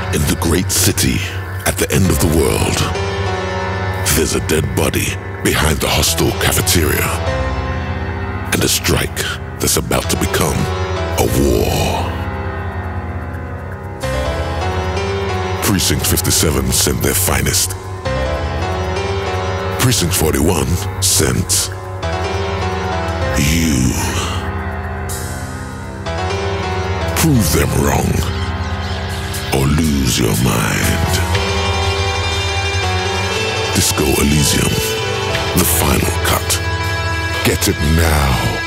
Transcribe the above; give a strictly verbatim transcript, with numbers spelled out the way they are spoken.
In the great city, at the end of the world, there's a dead body behind the hostile cafeteria, and a strike that's about to become a war. Precinct fifty-seven sent their finest. Precinct forty-one sent you. Prove them wrong, or lose your mind. Disco Elysium, the final cut. Get it now.